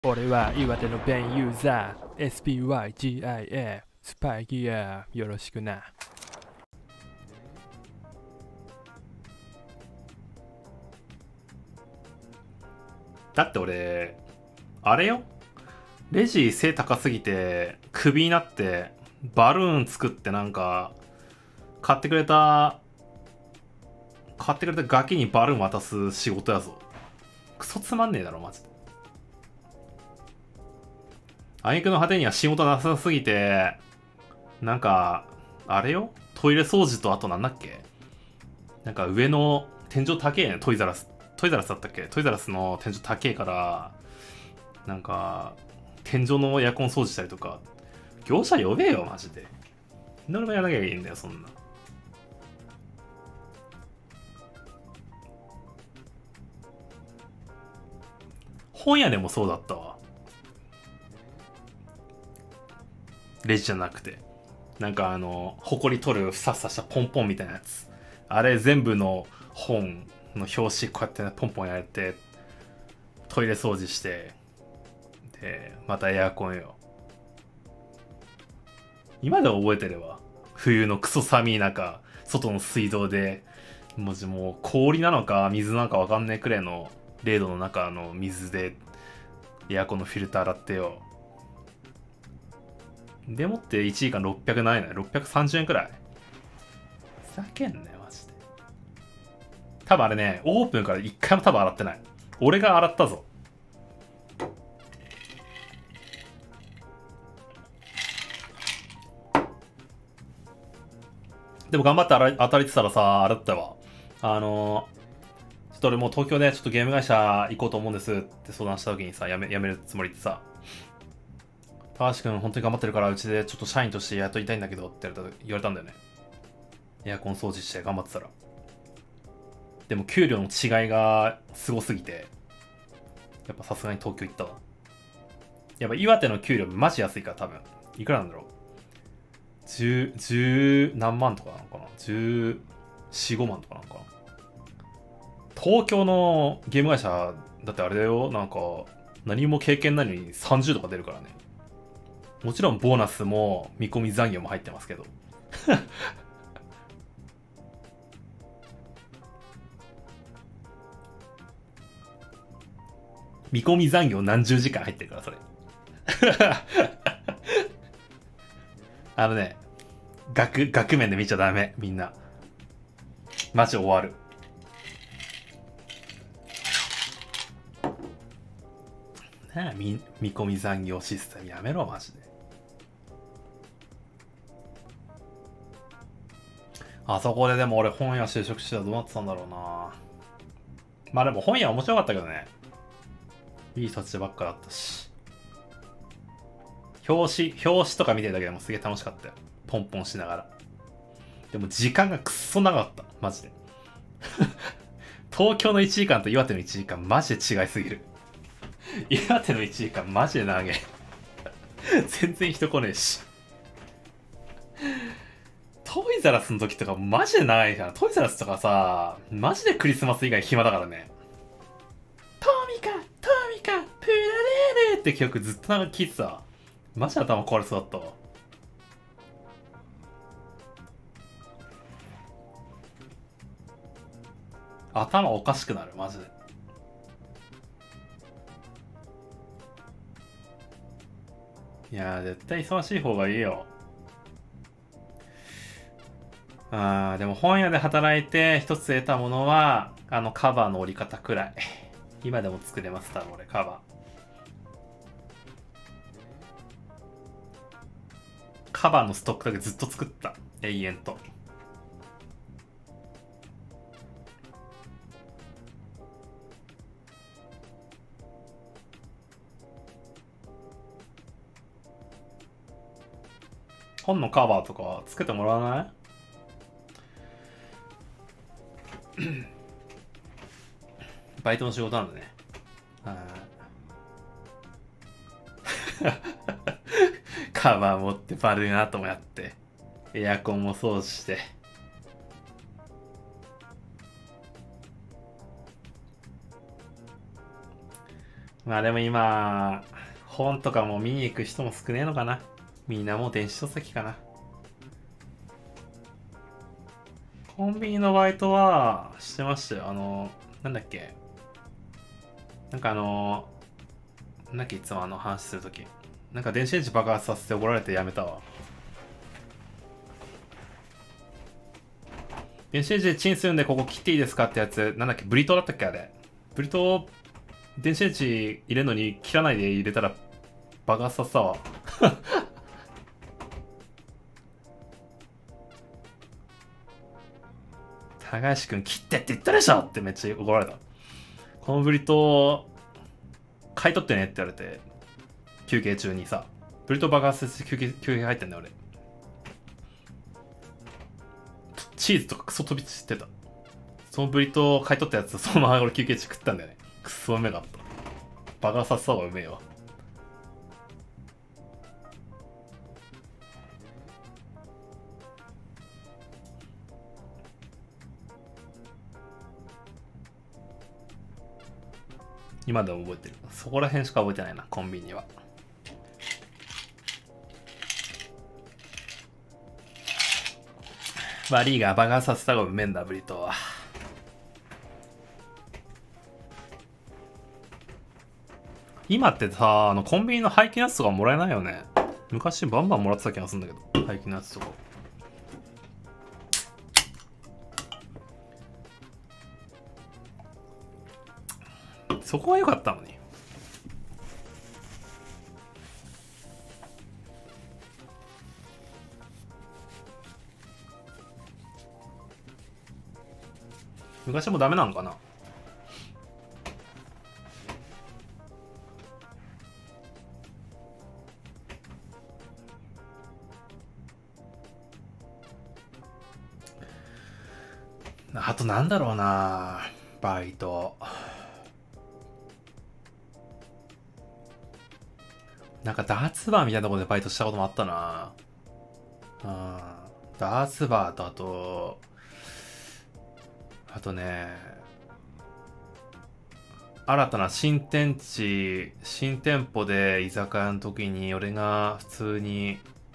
俺は岩手のベンユーザー SPYGIA スパイギアよろしくな。 だって俺、あれよ。レジ背高すぎて、クビになって、バルーン作ってなんか、買ってくれたガキにバルーン渡す仕事やぞ。クソつまんねえだろ、マジで。挙句の果てには仕事なさすぎて、なんか、あれよトイレ掃除とあとなんだっけなんか上の天井高えね、トイザラス。トイザラスだったっけトイザラスの天井高えから、なんか、天井のエアコン掃除したりとか、業者呼べよ、マジで。何もやらなきゃいいんだよ、そんな。本屋でもそうだったわ。レジじゃなくて。なんかほこり取るふさふさしたポンポンみたいなやつ。あれ全部の本の表紙こうやって、ね、ポンポンやれて、トイレ掃除して、で、またエアコンよ。今でも覚えてるわ。冬のクソ寒い中、外の水道で、もう氷なのか水なのかわかんねえくらいの0度の中の水でエアコンのフィルター洗ってよ。でもって1時間600ないな。630円くらい。ふざけんなよ、マジで。多分あれね、オープンから1回も多分洗ってない。俺が洗ったぞ。でも頑張って当たりてたらさ、洗ったわ。ちょっと俺もう東京でちょっとゲーム会社行こうと思うんですって相談した時にさ、辞めるつもりってさ、高橋くん本当に頑張ってるからうちでちょっと社員として雇いたいんだけどって言われたんだよね。エアコン掃除して頑張ってたら。でも給料の違いがすごすぎて、やっぱさすがに東京行ったわ。やっぱ岩手の給料マジ安いから多分。いくらなんだろう。10何万とかなのかな ?14、5万とかなのかな。東京のゲーム会社だってあれだよ。なんか何も経験ないのに30とか出るからね。もちろんボーナスも見込み残業も入ってますけど。見込み残業何十時間入ってるから、それ。あのね、額面で見ちゃダメ、みんな。マジ終わる。なあ、見込み残業システムやめろ、マジで。あそこででも俺本屋就職してたらどうなってたんだろうな。まあでも本屋面白かったけどね。いい土地ばっかだったし。表紙とか見てるだけでもすげえ楽しかったよ。ポンポンしながら。でも時間がくっそ長かった。マジで。東京の1時間と岩手の1時間マジで違いすぎる。岩手の1時間マジで長え。全然人来ねえし。トイザラスの時とかマジで長いから。トイザラスとかさ、マジでクリスマス以外暇だからね。トミカプラレーレって曲ずっとなんか聴いてた。マジで頭壊れそうだったわ。頭おかしくなる、マジで。いやー、絶対忙しい方がいいよ。でも本屋で働いて一つ得たものは、カバーの折り方くらい。今でも作れます、多分俺、カバー。カバーのストックだけずっと作った。永遠と。本のカバーとか作ってもらわない？バイトの仕事なんだね。カバー持ってバルーンアートもやって、エアコンも掃除して。 まあでも今、本とかも見に行く人も少ねえのかな。みんなもう電子書籍かな。コンビニのバイトはしてましたよ。なんだっけ。なんかなんだっけ、いつも話するとき。なんか電子レンジ爆発させて怒られてやめたわ。電子レンジでチンするんでここ切っていいですかってやつ、なんだっけ、ブリトーだったっけあれ。ブリトー、電子レンジ入れるのに切らないで入れたら爆発させたわ。高橋くん切ってって言ったでしょってめっちゃ怒られた。このブリトー、買い取ってねって言われて、休憩中にさ、ブリトー爆発して休憩入ってんだよ俺。チーズとかクソ飛び散ってた。そのブリトー買い取ったやつそのまま俺休憩中食ったんだよね。クソうめかった。爆発させた方がうめえわ。今でも覚えてる。そこら辺しか覚えてないな、コンビニは。バリーが爆発させた方がうめえんだ、ブリトーは。今ってさ、コンビニの廃棄のやつとかもらえないよね。昔バンバンもらってた気がするんだけど、廃棄のやつとか。そこは良かったのに。昔もダメなのかな。あとなんだろうな、バイト。なんかダーツバーみたいなところでバイトしたこともあったな。ダーツバーとあとね、新たな新店舗で居酒屋の時に俺が普通に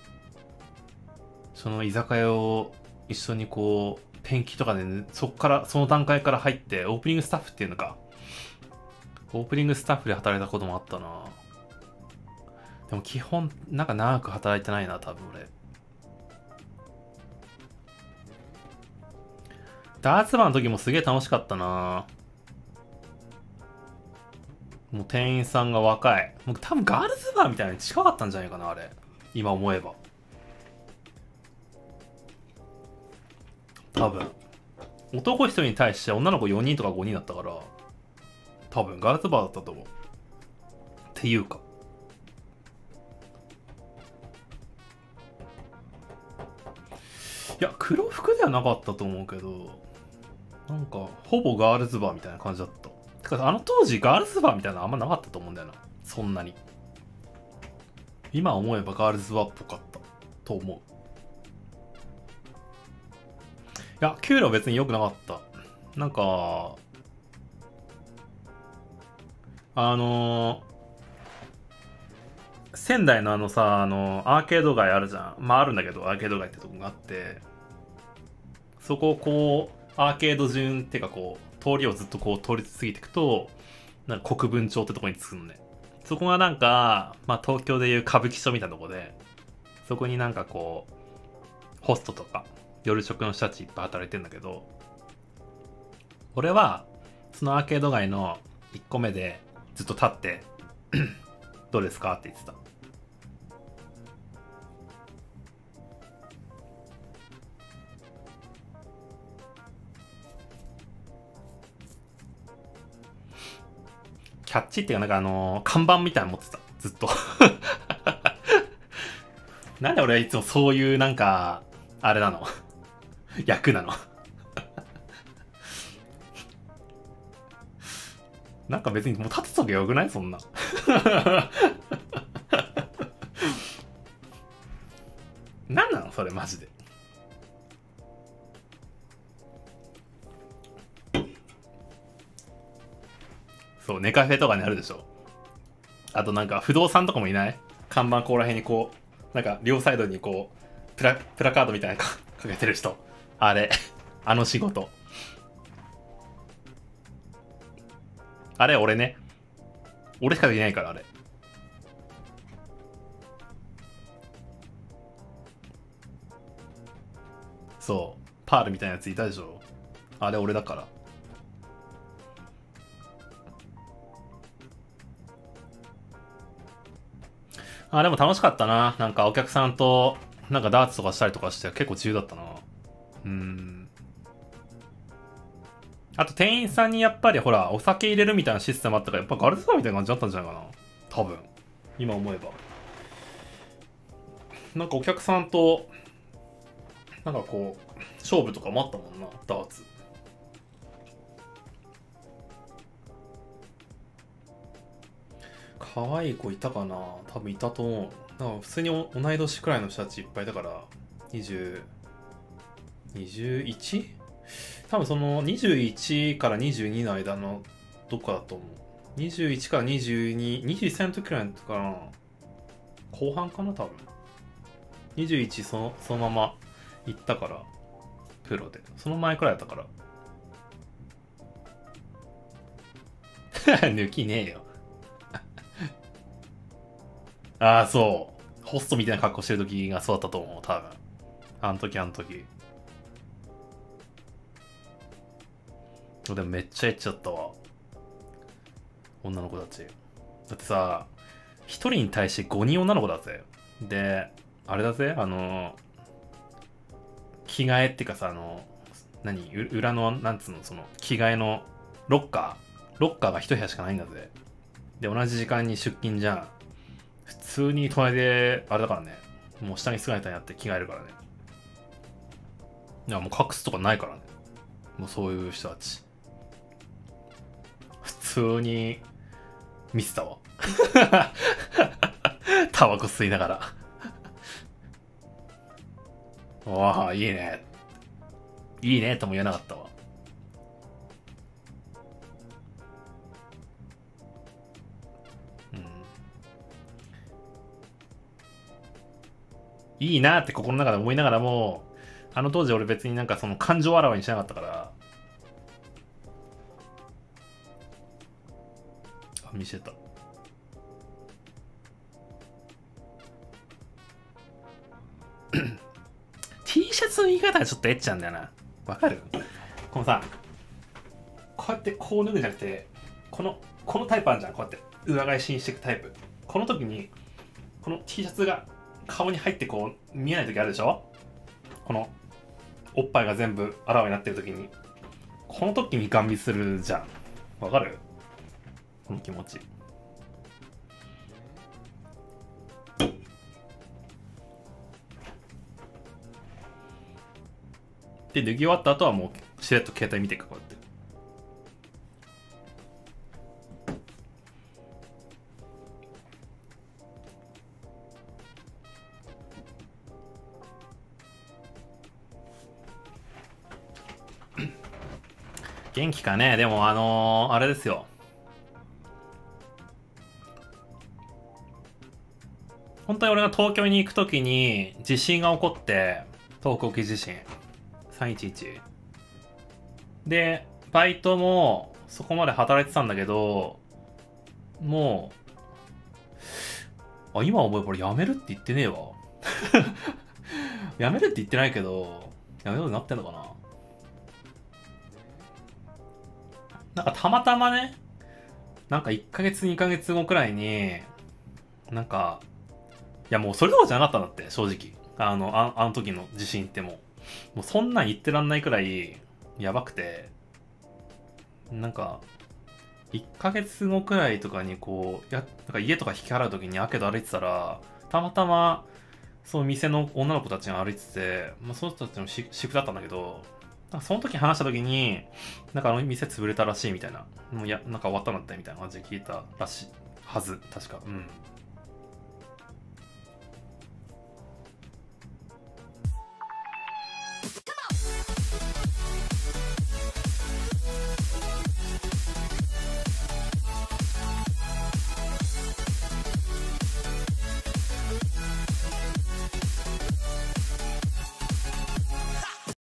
その居酒屋を一緒にこうペンキとかで、ね、その段階から入ってオープニングスタッフっていうのか、オープニングスタッフで働いたこともあったな。でも基本なんか長く働いてないな、多分俺。ダーツバーの時もすげえ楽しかったな。もう店員さんが若い。僕多分ガールズバーみたいに近かったんじゃないかな、あれ。今思えば。多分。男一人に対して女の子4人とか5人だったから、多分ガールズバーだったと思う。っていうか。いや、黒服ではなかったと思うけど、なんか、ほぼガールズバーみたいな感じだった。てか、当時ガールズバーみたいなのあんまなかったと思うんだよな。そんなに。今思えばガールズバーっぽかったと思う。いや、給料別に良くなかった。なんか、仙台のさ、アーケード街あるじゃん。まああるんだけど、アーケード街ってとこがあって、そこをこう、アーケード順っていうかこう、通りをずっとこう通り過ぎていくと、なんか国分町ってとこに着くのね。そこがなんか、まあ東京でいう歌舞伎町みたいなとこで、そこになんかこう、ホストとか、夜食の人たちいっぱい働いてんだけど、俺は、そのアーケード街の1個目でずっと立って、どうですかって言ってた。キャッチっていうかなんか看板みたいなの持ってた。ずっと。なんで俺はいつもそういうなんか、あれなの役なのなんか別にもう立てとけよくないそんな。なんなのそれマジで。そう、ネカフェとかにあるでしょ。 あとなんか不動産とかもいない？看板ここら辺にこう、なんか両サイドにこう、プラカードみたいなのかけてる人。あれ、あの仕事。あれ、俺ね。俺しかできないから、あれ。そう。パールみたいなやついたでしょ。あれ、俺だから。あ、でも楽しかったな。なんかお客さんと、なんかダーツとかしたりとかして結構自由だったな。あと店員さんにやっぱりほら、お酒入れるみたいなシステムあったから、やっぱガルデサーみたいな感じだったんじゃないかな。多分。今思えば。なんかお客さんと、なんかこう、勝負とかもあったもんな、ダーツ。可愛い子いたかな？多分いたと思う。なんか普通に同い年くらいの人たちいっぱいだから、21？ 多分その21から22の間のどっかだと思う。21から22、21歳の時くらいの時かな。後半かな多分。21そのまま行ったから、プロで。その前くらいだったから。抜きねえよ。ああ、そう。ホストみたいな格好してる時がそうだったと思う、多分。あの時。でもめっちゃエッチだったわ。女の子たち。だってさ、一人に対して5人女の子だぜ。で、あれだぜ、着替えってかさ、裏の、なんつうの、その、着替えのロッカーが一部屋しかないんだぜ。で、同じ時間に出勤じゃん。普通に隣で、あれだからね、もう下に姿になって着替えるからね。いや、もう隠すとかないからね。もうそういう人たち。普通に、見せたわ。タバコ吸いながら。わあ、いいね。いいねとも言えなかったわ。いいなって心の中で思いながらも、あの当時俺別になんかその感情あらわにしなかったから。あ、見せた。T シャツの言い方がちょっとエッチなんだよな。わかる？このさ、こうやってこう脱ぐんじゃなくて、このタイプあるじゃん。こうやって裏返しにしていくタイプ。この時に、この T シャツが顔に入ってこう見えない時あるでしょ？このおっぱいが全部あらわになってる時に、この時にガン見するじゃん。わかる？この気持ち。で、脱ぎ終わった後はもうしれっと携帯見ていく、こうやって。元気かね。でもあれですよ。本当に俺が東京に行くときに地震が起こって、東北沖地震311でバイトもそこまで働いてたんだけど、もう今思えば俺辞めるって言ってねえわ。辞めるって言ってないけど辞めるようになってんのかな。なんかたまたまね、なんか1ヶ月2ヶ月後くらいになんか、いやもうそれどころじゃなかったんだって、正直。あの時の地震ってもうそんなん言ってらんないくらいやばくて、なんか1ヶ月後くらいとかにこうなんか家とか引き払う時にアーケード歩いてたら、たまたまその店の女の子たちが歩いてて、まあ、その人たちの私服だったんだけど、なんかその時話した時に、なんかあの店潰れたらしいみたいな、もうなんか終わったんだってみたいな感じで聞いたらしいはず、確か。うん。